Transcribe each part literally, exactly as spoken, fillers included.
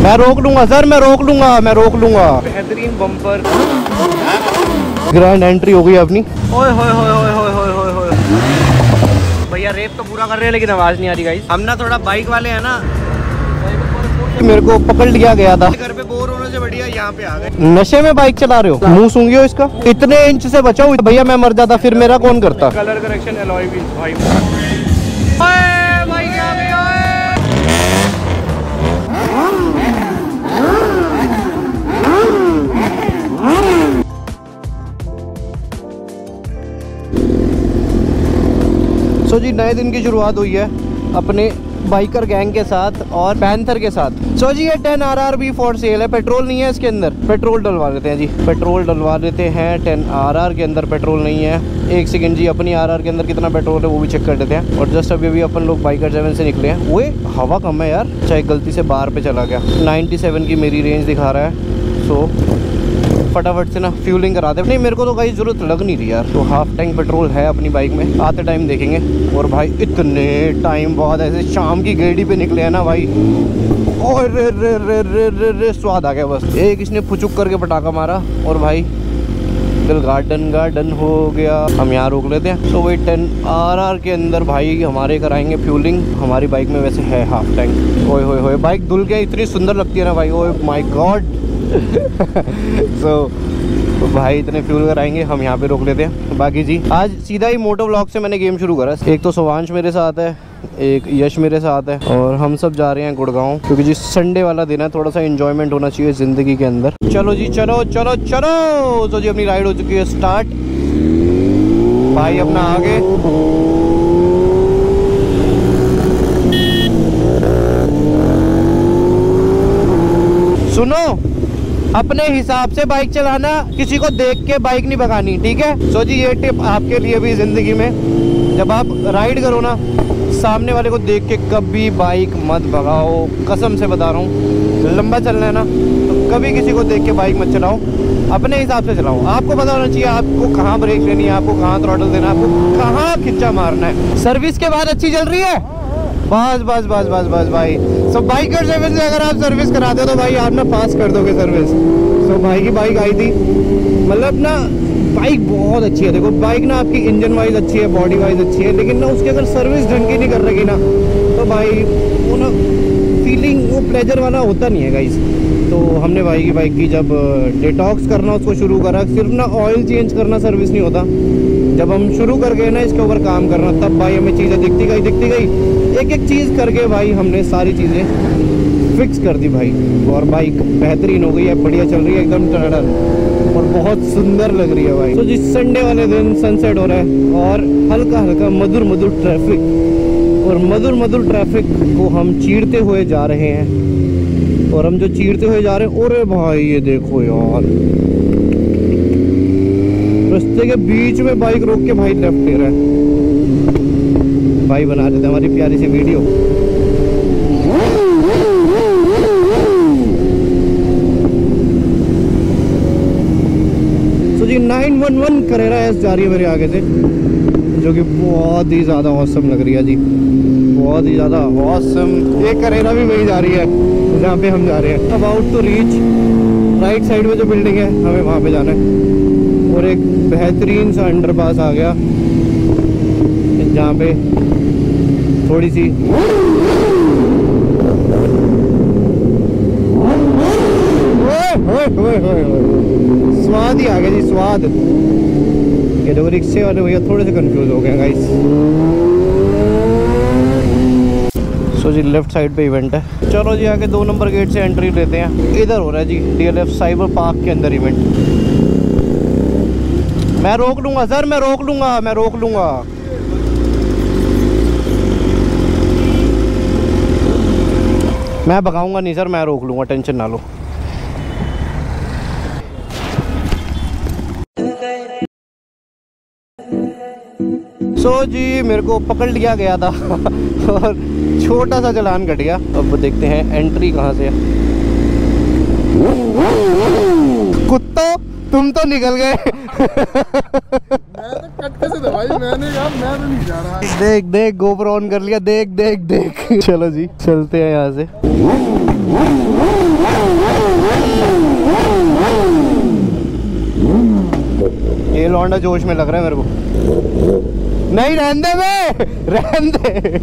मैं रोक लूंगा सर, मैं रोक लूंगा, मैं रोक लूंगा। बेहतरीन बम्पर, ग्रैंड एंट्री हो गई अपनी। ओए होए होए होए होए होए होए होए। भैया रेप तो पूरा कर रहे हैं लेकिन आवाज नहीं आ रही गाइस। हम ना थोड़ा बाइक वाले हैं ना, मेरे को पकड़ लिया गया था। घर पे बोर होने से बढ़िया यहाँ पे आ गए। नशे में बाइक चला रहे हो, मुंह सूंघियो इसका। इतने इंच से बचाओ भैया, मैं मर जाता फिर मेरा कौन करता। कलर करेक्शन एलॉय व्हील्स भाई। ओए भाई क्या भी ओए। सो जी नए दिन की शुरुआत हुई है अपने बाइकर गैंग के साथ और पैंथर के साथ। सो जी ये ten R R B for sale है। पेट्रोल नहीं है इसके अंदर, पेट्रोल डलवा लेते हैं जी, पेट्रोल डलवा लेते हैं। टेन आर आर के अंदर पेट्रोल नहीं है। एक सेकंड जी, अपनी आर आर के अंदर कितना पेट्रोल है वो भी चेक कर लेते हैं। और जस्ट अभी अभी अपन लोग बाइकर सेवन से निकले हैं। वो हवा कम है यार, चाहे गलती से बाहर पे चला गया। नाइन्टी सेवन की मेरी रेंज दिखा रहा है। सो फटाफट से ना फ्यूलिंग करा दे। नहीं मेरे को तो कहीं ज़रूरत लग नहीं रही यार। तो हाफ टैंक पेट्रोल है अपनी बाइक में, आते टाइम देखेंगे। और भाई इतने टाइम बाद ऐसे शाम की गेड़ी पे निकले हैं ना भाई, और रे रे रे रे रे रे स्वाद आ गया बस। एक इसने फुचुक करके पटाखा मारा और भाई दिल गार्डन गार्डन हो गया। हम यहाँ रोक लेते हैं। सो वही टेन आर आर के अंदर भाई हमारे कराएंगे फ्यूलिंग। हमारी बाइक में वैसे है हाफ टैंक। ओए होए होए, बाइक धुल के इतनी सुंदर लगती है ना भाई, ओए माय गॉड। सो तो भाई इतने फ्यूल कराएंगे, हम यहाँ पे रोक लेते हैं। बाकी जी आज सीधा ही मोटो व्लॉग से मैंने गेम शुरू करा। एक तो सुभांश मेरे साथ है, एक यश मेरे साथ है और हम सब जा रहे हैं गुड़गांव, क्योंकि जी संडे वाला दिन है, थोड़ा सा एंजॉयमेंट होना चाहिए ज़िंदगी के अंदर। चलो जी चलो चलो चलो। तो जी अपनी राइड हो चुकी है स्टार्ट। भाई अपना आगे, सुनो अपने हिसाब से बाइक चलाना, किसी को देख के बाइक नहीं भगानी, ठीक है। सो जी ये टिप आपके लिए भी ज़िंदगी में, जब आप राइड करो ना सामने वाले को देख के कभी बाइक मत भगाओ। कसम से बता रहा हूँ, लंबा चलना है ना तो कभी किसी को देख के बाइक मत चलाओ, अपने हिसाब से चलाओ। आपको पता होना चाहिए आपको कहाँ ब्रेक लेनी है, आपको कहाँ थ्रॉटल देना है, आपको कहाँ खिंचा मारना है। सर्विस के बाद अच्छी चल रही है, बस बस बस बस बस भाई। सो बाइकर सेवन से अगर आप सर्विस कराते हो तो भाई आप ना पास कर दोगे सर्विस। सो भाई की बाइक आई थी, मतलब ना बाइक बहुत अच्छी है। देखो बाइक ना आपकी इंजन वाइज अच्छी है, बॉडी वाइज अच्छी है, लेकिन ना उसकी अगर सर्विस ढंग की नहीं कर रही ना तो भाई वो ना फीलिंग वो प्लेजर वाला होता नहीं है गाइस। तो हमने भाई की बाइक की जब डिटॉक्स करना उसको शुरू करा, सिर्फ ना ऑयल चेंज करना सर्विस नहीं होता। जब हम शुरू कर गए ना इसके ऊपर काम करना, तब भाई हमें चीज़ें दिखती गई दिखती गई एक एक चीज़ करके भाई हमने सारी चीज़ें फिक्स कर दी भाई। और बाइक बेहतरीन हो गई है, बढ़िया चल रही है एकदम टनाटन और बहुत सुंदर लग रही है भाई। तो जिस संडे वाले दिन सनसेट हो रहा है और हल्का हल्का मधुर मधुर ट्रैफिक, और मधुर मधुर ट्रैफिक को हम चीरते हुए जा रहे हैं। और हम जो चीरते हुए जा रहे हैं, अरे भाई ये देखो यार, रास्ते के बीच में बाइक रोक के भाई लेफ्ट ले रहा है। भाई बना देते हमारी प्यारी सी वीडियो। तो जी nine one one Carrera S जा रही है मेरे आगे से, जो कि बहुत ही ज़्यादा औसम लग रही है जी, बहुत ही ज़्यादा औसम। एक करेरा भी वही जा रही है जहाँ पे हम जा रहे हैं। About to reach, right side में जो बिल्डिंग है हमें वहाँ पे जाना है। और एक बेहतरीन सा अंडरपास आ गया जहाँ पे थोड़ी सी स्वाद ही आ गया जी, स्वाद। ये देखो रिक्शे वाले भैया थोड़े से कंफ्यूज हो गए गाइस। सो जी लेफ्ट साइड पे इवेंट है। चलो जी आगे दो नंबर गेट से एंट्री लेते हैं। इधर हो रहा है जी D L F cyber park के अंदर इवेंट। मैं रोक लूंगा सर, मैं रोक लूंगा, मैं रोक लूंगा। मैं भगाऊंगा नहीं सर, मैं रोक लूंगा, टेंशन ना लो। सो so जी मेरे को पकड़ लिया गया था और छोटा सा चालान कट गया। अब देखते हैं एंट्री कहाँ से है। कुत्तो तुम तो निकल गए। मैं तो कट कैसे था भाई, मैंने कहा मैं तो नहीं जा रहा। देख देख गोप्रो ऑन कर लिया, देख देख देख। चलो जी चलते हैं यहाँ से। ज़्यादा जोश में लग रहा है मेरे को। नहीं रहने दे बे, रहने दे।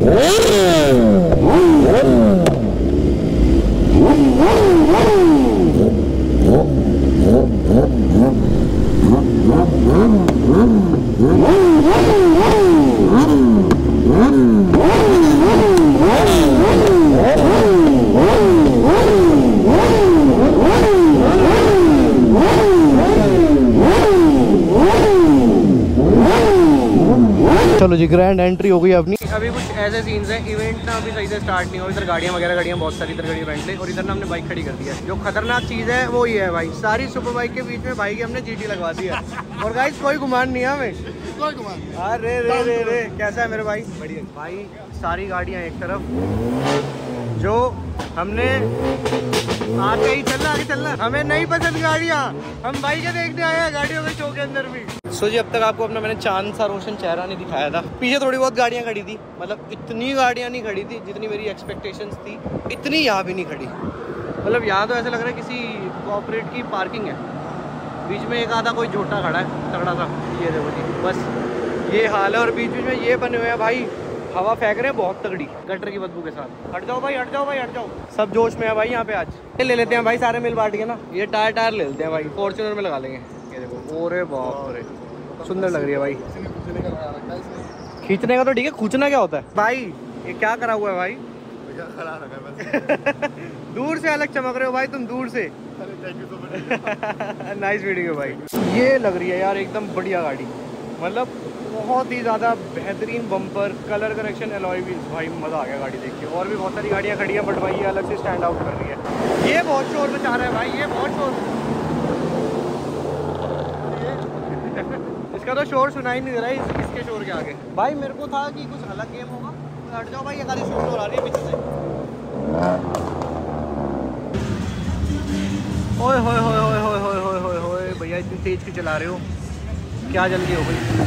चलो जी, ग्रैंड एंट्री हो गई अपनी। अभी कुछ ऐसे सीन्स हैं, इवेंट ना अभी सही से स्टार्ट नहीं हो, इधर गाड़ियाँ वगैरह गाड़ियाँ बहुत सारी इधर खड़ी फ्रेंडली, और इधर ना हमने बाइक खड़ी कर दी है। जो खतरनाक चीज़ है वो ये है भाई, सारी सुपर बाइक के बीच में भाई की हमने जीटी लगवा दी है। और गाइस कोई गुमान नहीं है हमें, कोई घुमा नहीं। अरे रे रे रे कैसा है मेरे भाई? बढ़िया भाई, सारी गाड़ियाँ एक तरफ, जो हमने आगे ही चलना आगे चलना, हमें नहीं पसंद गाड़ियाँ, हम बाइकें देखने आए हैं गाड़ियों के शो के अंदर भी। सो जी, अब तक आपको अपना मैंने चांद सा रोशन चेहरा नहीं दिखाया था। पीछे थोड़ी बहुत गाड़ियाँ खड़ी थी, मतलब इतनी गाड़ियाँ नहीं खड़ी थी जितनी मेरी एक्सपेक्टेशंस थी, इतनी यहाँ भी नहीं खड़ी। मतलब यहाँ तो ऐसा लग रहा है किसी कॉर्पोरेट की पार्किंग है, बीच में एक आधा कोई झोटा खड़ा है तगड़ा सा, ये देखो जी, बस ये हाल है। और बीच बीच में ये बने हुए हैं भाई, हवा फेंक रहे हैं बहुत तगड़ी गटर की बदबू के साथ। हट जाओ भाई, हट जाओ भाई, हट जाओ। सब जोश में है भाई यहाँ पे आज। ये ले लेते हैं भाई सारे मिल बांट के ना, ये टायर टायर ले लेते हैं भाई, फॉर्च्यूनर में लगा लेंगे। ये देखो, ओरे बाप रे, सुंदर लग रही है भाई। खींचने का तो ठीक है, खूंचना क्या होता है भाई? ये क्या करा हुआ है भाई? दूर से अलग चमक रहे हो भाई तुम, दूर से। नाइस वीडियो भाई। ये लग रही है यार एकदम बढ़िया गाड़ी, मतलब बहुत ही ज़्यादा बेहतरीन bumper, colour correction, alloy wheels, भाई मज़ा आ गया गाड़ी देख के। और भी बहुत सारी गाड़ियाँ खड़ी हैं, बट भाई ये अलग से स्टैंड आउट कर रही है। ये बहुत शोर मचा रहा है भाई, ये बहुत शोर। इसका तो शोर सुनाई नहीं दे रहा है इस, इसके शोर के आगे। भाई मेरे को था कि कुछ अलग गेम होगा। हट जाओ भाई, ये गाड़ी शोर हो रही है पीछे से। ओए होए होए होए होए होए होए होए होए भैया, इतनी तेज क्यों चला रहे हो? क्या जल्दी हो गई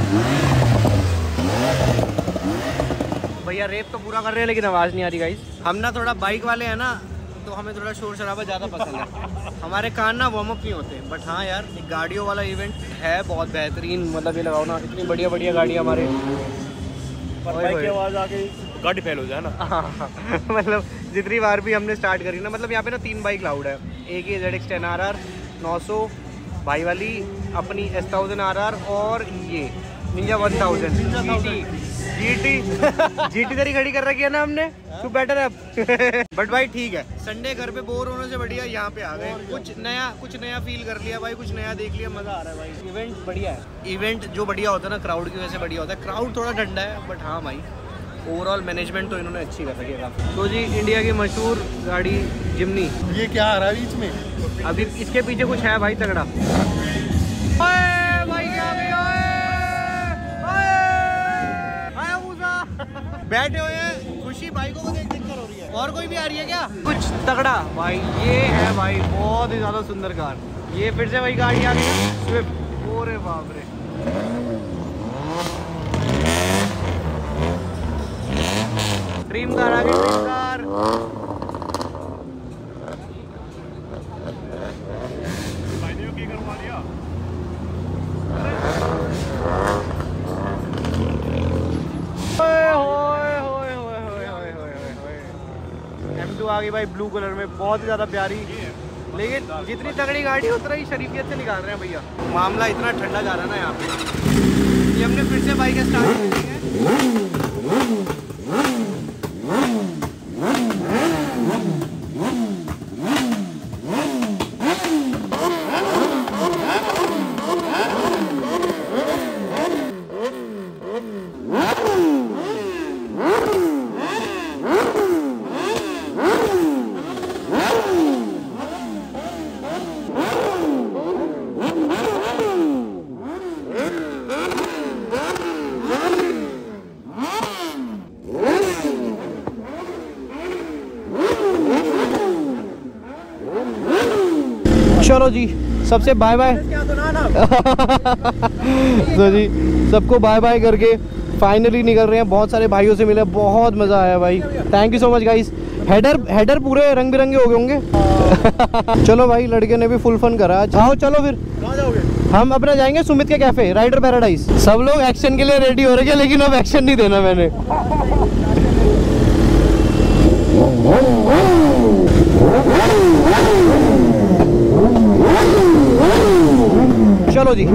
भैया? रेप तो पूरा कर रहे हैं लेकिन आवाज़ नहीं आ रही गाइस। हम ना थोड़ा बाइक वाले हैं ना, तो हमें थोड़ा शोर शराबा ज़्यादा पसंद है, हमारे कान ना वार्म अप नहीं होते। बट हाँ यार, एक गाड़ियों वाला इवेंट है बहुत बेहतरीन, मतलब ये लगाओ ना, इतनी बढ़िया बढ़िया गाड़ियाँ हमारे। बाइक की आवाज़ आके गाड़ी फेल हो जाए ना। हाँ, मतलब जितनी बार भी हमने स्टार्ट करी ना, मतलब यहाँ पे ना तीन बाइक लाउड है। एक ये Z X ten R R नौ सौ भाई वाली, अपनी एस थाउजेंड आर आर, और ये Ninja one thousand G T G T तेरी खड़ी कर रखी है ना हमने, तू बेटर है। बट भाई ठीक है, संडे घर पे बोर होने से बढ़िया यहाँ पे आ गए, कुछ नया कुछ नया फील कर लिया भाई, कुछ नया देख लिया, मजा आ रहा है भाई। इवेंट बढ़िया है, इवेंट जो बढ़िया होता है ना क्राउड की वजह से बढ़िया होता है। क्राउड थोड़ा ठंडा है, बट हाँ भाई ओवरऑल मैनेजमेंट तो इन्होंने अच्छी कर रखी है काफी। तो जी, इंडिया की मशहूर गाड़ी जिम्नी, ये क्या आ रहा है बीच में? अभी इसके पीछे कुछ है भाई तगड़ा। भाई क्या बैठे हुए हैं, खुशी बाइकों को देख देख कर हो रही है। और कोई भी आ रही है क्या कुछ तगड़ा? भाई ये है भाई बहुत ही ज्यादा सुंदर कार। ये फिर से वही गाड़ी आ रही है, स्विफ्ट। ओरे बाप रे, ड्रीम कार आ गई, ड्रीम कार। एम टू आ गई भाई ब्लू कलर में, बहुत ही ज़्यादा प्यारी। लेकिन जितनी तगड़ी गाड़ी उतना ही शरीफियत से निकाल रहे हैं भैया। मामला इतना ठंडा जा रहा है ना यहाँ पे। ये हमने फिर से बाइक स्टार्ट की है। चलो जी, सबसे बाय बाय। तो जी, सबको बाय बाय करके फाइनली निकल रहे हैं। बहुत सारे भाइयों से मिले, बहुत मज़ा आया भाई। Thank you so much guys. हेडर हेडर पूरे रंग बिरंगे हो गए होंगे। चलो भाई, लड़के ने भी फुल फन करा आज। आओ चलो फिर। कहाँ जाओगे? हम अपना जाएंगे सुमित के कैफे, राइडर पैराडाइज। सब लोग एक्शन के लिए रेडी हो रहे हैं, लेकिन अब एक्शन नहीं देना मैंने। चलो जी।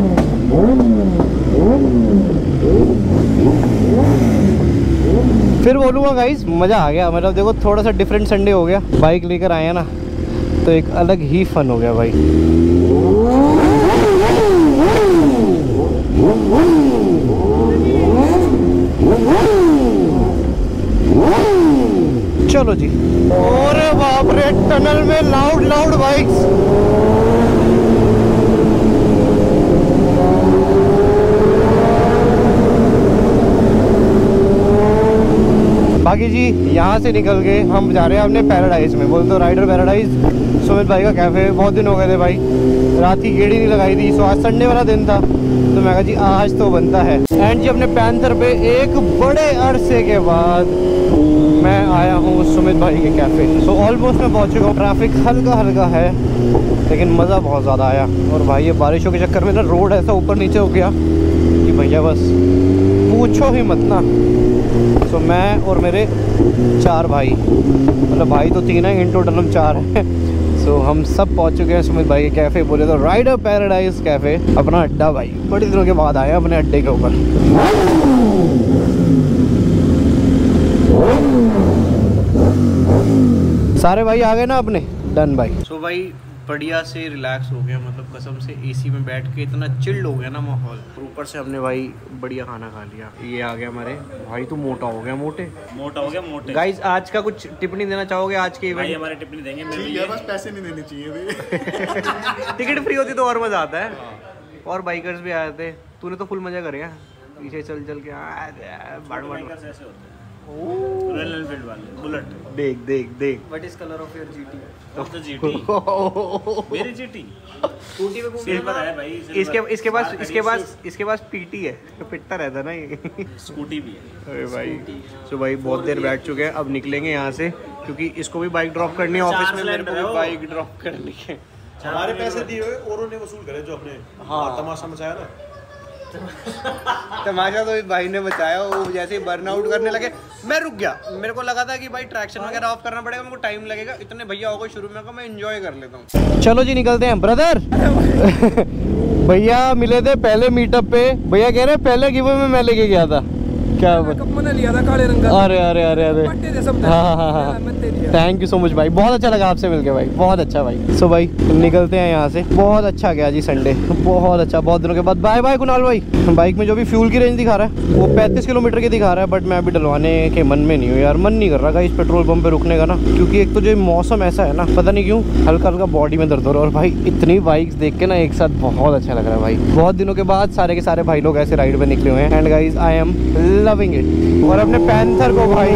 फिर बोलूँगा गाइस, मज़ा आ गया। मतलब देखो, थोड़ा सा डिफरेंट संडे हो गया। बाइक लेकर आए हैं ना, तो एक अलग ही फन हो गया भाई। चलो जी। अरे बाप रे, टनल में लाउड लाउड बाइक्स। बाकी जी, यहाँ से निकल के हम जा रहे हैं अपने पैराडाइज में। बोल तो राइडर पैराडाइज, सुमित भाई का कैफ़े। बहुत दिन हो गए थे भाई, रात की गेड़ी नहीं लगाई थी। सो आज संडे वाला दिन था, तो मैं कहा जी आज तो बनता है। एंड जी, अपने पैंथर पे एक बड़े अरसे के बाद मैं आया हूँ सुमित भाई के कैफ़े। सो ऑलमोस्ट मैं पहुँच चुका हूँ। ट्रैफिक हल्का हल्का है, लेकिन मज़ा बहुत ज़्यादा आया। और भाई, ये बारिशों के चक्कर में ना रोड ऐसा ऊपर नीचे हो गया कि भैया बस पूछो ही मत ना। तो मैं और मेरे चार भाई, मतलब भाई तो तीन है, इन टोटल हम चार हैं। सो हम सब पहुंच चुके हैं सुमित भाई के कैफ़े। बोले तो राइडर पैराडाइज कैफ़े, अपना अड्डा भाई। बड़े दिनों के बाद आए अपने अड्डे के ऊपर। सारे भाई आ गए ना अपने, डन भाई। सो so भाई, बढ़िया से रिलैक्स हो गया। मतलब कसम से एसी में बैठ के इतना चिल्ड हो गया ना माहौल। ऊपर से हमने भाई बढ़िया खाना खा लिया। ये आ गया हमारे भाई, तो मोटा हो गया। मोटे मोटा हो गया मोटे। गाइस, आज का कुछ टिप्पणी देना चाहोगे आज के इवेंट? भाई हमारे टिप्पणी देंगे, मैं ठीक है, बस पैसे नहीं देने चाहिए। टिकट फ्री होती तो और मजा आता है। और बाइकर्स भी आए थे। तूने तो फुल मजा करे पीछे चल चल के। बाड़ बाड़ ऐसे होते हैं रॉयल एनफील्ड वाले बुलेट। देख देख देख। What is colour of your GT? तो जीटी मेरी जीटी स्कूटी पे सिल्वर है भाई। इसके इसके पास इसके पास इसके पास पीटी है, तो पिटता रहता ना ये। स्कूटी भी है। अरे भाई, तो भाई बहुत देर बैठ चुके हैं। अब निकलेंगे यहाँ से, क्योंकि इसको भी बाइक ड्रॉप करनी है ऑफिस में, मेरे को भी बाइक ड्रॉप करनी है। हमारे पैसे दिए हुए औरों ने वसूल करे, जो अपने हाँ तमाशा मचाया ना। तमाशा तो इस भाई ने बचाया। वो जैसे ही बर्नआउट करने लगे, मैं रुक गया। मेरे को लगा था कि भाई ट्रैक्शन वगैरह ऑफ करना पड़ेगा, मेरे को टाइम लगेगा। इतने भैया हो गए शुरू में, को मैं एंजॉय कर लेता हूँ। चलो जी, निकलते हैं ब्रदर। भैया मिले थे पहले मीटअप पे। भैया कह रहे पहले गिवे में मैं लेके गया था। क्या मैंने लिया था काले रंग का। अरे अरे अरे अरे हाँ हाँ हाँ, थैंक यू सो मच भाई। बहुत अच्छा लगा आपसे मिलके भाई, बहुत अच्छा भाई। सो भाई, निकलते हैं यहाँ से। बहुत अच्छा गया जी संडे, बहुत अच्छा। बहुत दिनों के बाद। बाय बाय कुणाल भाई। बाइक में जो भी फ्यूल की रेंज दिखा रहा है वो पैंतीस किलोमीटर की दिखा रहा है, बट मैं अभी डलवाने के मन में नहीं हूँ यार। मन नहीं कर रहा इस पेट्रोल पंप पे रुकने का ना, क्योंकि एक तो जो मौसम ऐसा है ना, पता नहीं क्यों हल्का हल्का बॉडी में दर्द हो रहा है। और भाई, इतनी बाइक्स देख के ना एक साथ बहुत अच्छा लग रहा है भाई। बहुत दिनों के बाद सारे के सारे भाई लोग ऐसे राइड पे निकले हुए हैं। And guys, I am loving it. और अपने पैंथर को भाई,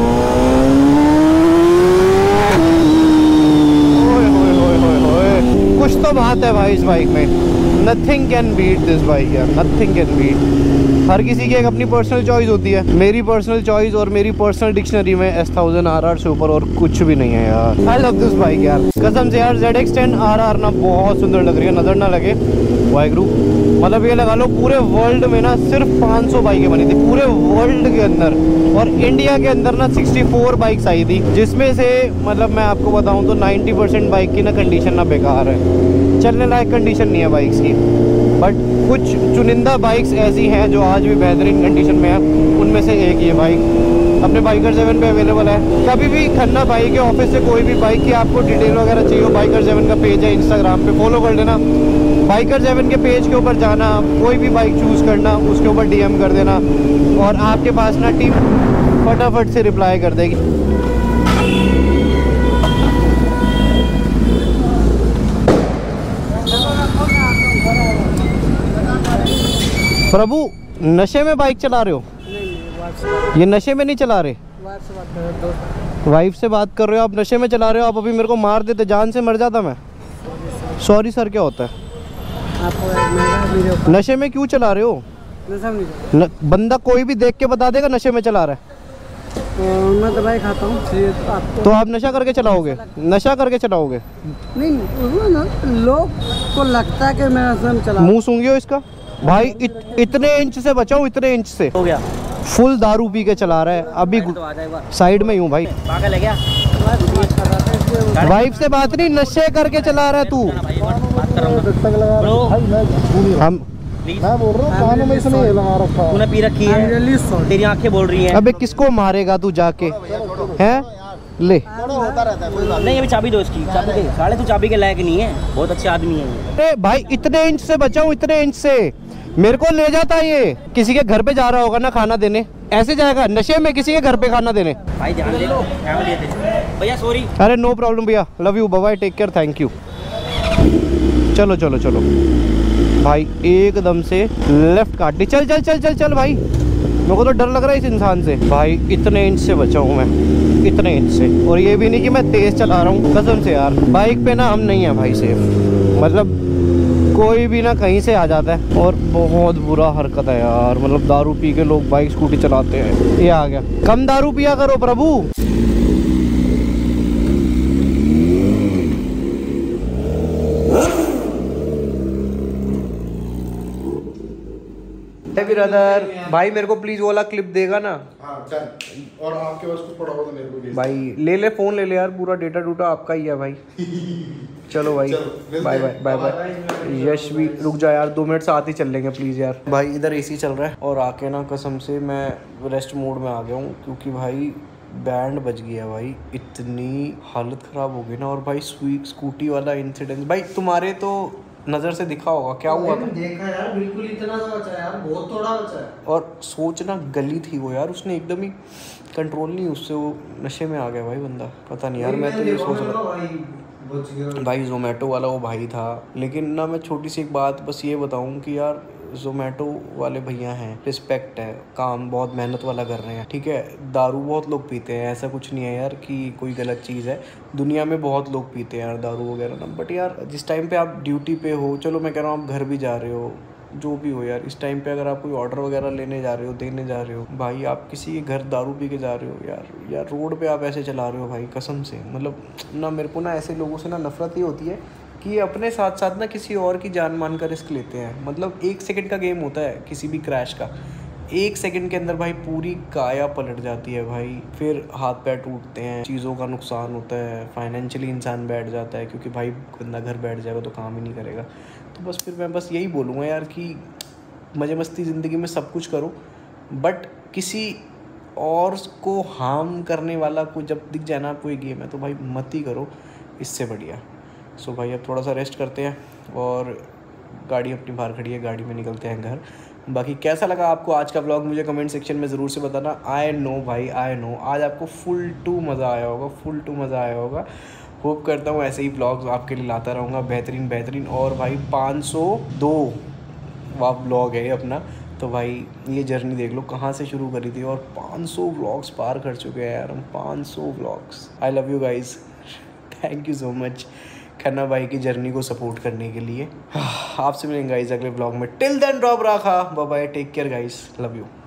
ओए होए होए होए होए, कुछ तो बात है भाई इस बाइक में। Nothing can beat this bike यार, नथिंग कैन बीट। हर किसी की एक अपनी पर्सनल चॉइस होती है। मेरी पर्सनल चॉइस और मेरी पर्सनल डिक्शनरी में एस थाउजेंड आर आर से ऊपर और कुछ भी नहीं है यार। आई लव दिस बाइक यार, कसम से यार। Z X ten R R ना बहुत सुंदर लग रही है, नजर ना लगे वाहिगुरु। मतलब ये लगा लो, पूरे वर्ल्ड में ना सिर्फ पाँच सौ बाइकें बनी थी पूरे वर्ल्ड के अंदर, और इंडिया के अंदर ना चौंसठ बाइक्स आई थी, जिसमें से मतलब मैं आपको बताऊं तो नब्बे परसेंट बाइक की ना कंडीशन ना बेकार है, चलने लायक कंडीशन नहीं है बाइक्स की। बट कुछ चुनिंदा बाइक्स ऐसी हैं जो आज भी बेहतरीन कंडीशन में है, उनमें से एक ये बाइक अपने बाइकर सेवन पे अवेलेबल है। कभी भी खन्ना भाई के ऑफिस से कोई भी बाइक की आपको डिटेल वगैरह चाहिए हो, बाइकर सेवन का पेज है इंस्टाग्राम पे, फॉलो कर लेना। बाइकर सेवन के पेज के ऊपर जाना, कोई भी बाइक चूज़ करना, उसके ऊपर डीएम कर देना, और आपके पास ना टीम फटाफट से रिप्लाई कर देगी। प्रभु, नशे में बाइक चला रहे हो? नहीं, ये नशे में नहीं चला रहे। वाइफ से बात कर रहे हो आप, नशे में चला रहे हो आप। अभी मेरे को मार देते, जान से मर जाता मैं। Sorry sir. क्या होता है? नशे में क्यों चला रहे हो? न, बंदा कोई भी देख के बता देगा नशे में चला रहा है। मैं दवाई खाता हूँ। तो आप नशा करके चलाओगे? नशा करके चलाओगे? नहीं, वो ना लोग को लगता है कि मैं असम चला। मुंह सूंघियो इसका भाई। इत, इतने इंच से बचाऊं, इतने इंच से हो गया। फुल दारू पी के चला रहा है अभी। साइड में ही हूँ भाई। पागल है क्या? वाइफ से बात नहीं, नशे करके चला रहा है तू। हम मैं बोल रहा हूँ कानों में इसने लगा रखा। तूने पी रखी है, तेरी आंखें बोल रही हैं। अबे किसको मारेगा तू जाके? हैं ले नहीं, अभी चाबी दो इसकी, चाबी दे। साले तू चाबी के लायक नहीं है, बहुत अच्छे आदमी है ये। अरे भाई इतने इंच से बचाऊं, इतने इंच से मेरे को ले जाता ये। किसी के घर पे जा रहा होगा ना खाना देने, ऐसे जाएगा नशे में किसी के घर पे खाना देने? भाई ध्यान दे लो, भैया सॉरी। अरे नो प्रॉब्लम भैया, love you, bye bye, take care, thank you. चलो चलो चलो भाई, एकदम से लेफ्ट काट दी। चल चल चल चल चल भाई, मेरे को तो डर लग रहा है इस इंसान से भाई। इतने इंच से बचा हूँ मैं, इतने इंच से। और ये भी नहीं कि मैं तेज चला रहा हूँ, कसम से यार। बाइक पे ना हम नहीं है भाई सेफ, मतलब कोई भी ना कहीं से आ जाता है। और बहुत बुरा हरकत है यार, मतलब दारू पी के लोग बाइक स्कूटी चलाते हैं। ये आ गया। कम दारू पिया करो प्रभु। ब्रदर भाई मेरे को प्लीज वो वाला क्लिप देगा ना? हाँ डन। और आपके पास कुछ पड़ा हो तो मेरे को भेज। भाई ले ले फोन ले ले यार, पूरा डेटा डूटा आपका ही है भाई। चलो भाई, bye bye bye bye. Yash भी रुक जा यार, दो मिनट साथ ही चल लेंगे प्लीज यार। भाई इधर एसी चल रहा है और आके ना कसम से मैं रेस्ट मोड में आ गया हूँ, क्योंकि भाई बैंड बज गया भाई। इतनी हालत खराब हो गई ना। और भाई स्वीट स्कूटी वाला इंसिडेंट भाई तुम्हारे तो नज़र से दिखा होगा, क्या हुआ था? देखा यार, बिल्कुल इतना सा बचा है यार, बहुत थोड़ा बचा है। और सोचना गली थी वो यार, उसने एकदम ही कंट्रोल नहीं, उससे वो नशे में आ गया भाई बंदा। पता नहीं यार, मैं तो ये सोच रहा था भाई जोमेटो वाला वो भाई था। लेकिन ना मैं छोटी सी एक बात बस ये बताऊं कि यार जोमेटो वाले भैया हैं, रिस्पेक्ट है, काम बहुत मेहनत वाला कर रहे हैं, ठीक है। दारू बहुत लोग पीते हैं, ऐसा कुछ नहीं है यार कि कोई गलत चीज़ है। दुनिया में बहुत लोग पीते हैं यार दारू वगैरह ना। बट यार जिस टाइम पे आप ड्यूटी पे हो, चलो मैं कह रहा हूँ आप घर भी जा रहे हो, जो भी हो यार, इस टाइम पे अगर आप कोई ऑर्डर वगैरह लेने जा रहे हो, देने जा रहे हो, भाई आप किसी के घर दारू पी के जा रहे हो यार, यार रोड पे आप ऐसे चला रहे हो भाई, कसम से। मतलब ना मेरे को ना ऐसे लोगों से ना नफरत ही होती है कि ये अपने साथ साथ ना किसी और की जान मान का रिस्क लेते हैं। मतलब एक सेकंड का गेम होता है किसी भी क्रैश का, एक सेकंड के अंदर भाई पूरी काया पलट जाती है भाई। फिर हाथ पैर टूटते हैं, चीज़ों का नुकसान होता है, फाइनेंशियली इंसान बैठ जाता है, क्योंकि भाई बंदा घर बैठ जाएगा तो काम ही नहीं करेगा। तो बस फिर मैं बस यही बोलूँगा यार कि मज़े मस्ती ज़िंदगी में सब कुछ करो, बट किसी और को हार्म करने वाला कोई जब दिख जाए ना आपको ये गेम है तो भाई मत ही करो, इससे बढ़िया। सो भाई अब थोड़ा सा रेस्ट करते हैं और गाड़ी अपनी बाहर खड़ी है, गाड़ी में निकलते हैं घर। बाकी कैसा लगा आपको आज का व्लॉग मुझे कमेंट सेक्शन में ज़रूर से बताना। आई नो भाई, आई नो आज आपको फुल टू मज़ा आया होगा, फुल टू मज़ा आया होगा। होप करता हूँ ऐसे ही व्लॉग्स आपके लिए लाता रहूँगा, बेहतरीन बेहतरीन। और भाई पाँच सौ दो वाह व्लॉग है अपना, तो भाई ये जर्नी देख लो कहाँ से शुरू करी थी और पाँच सौ व्लॉग्स पार कर चुके हैं यार हम, पाँच सौ vlogs. I love you guys, thank you so much Khanna भाई की जर्नी को सपोर्ट करने के लिए। आपसे मिलेंगे गाइज अगले व्लॉग में। टिल देन ड्रॉप रखा, bye bye, take care guys, love you.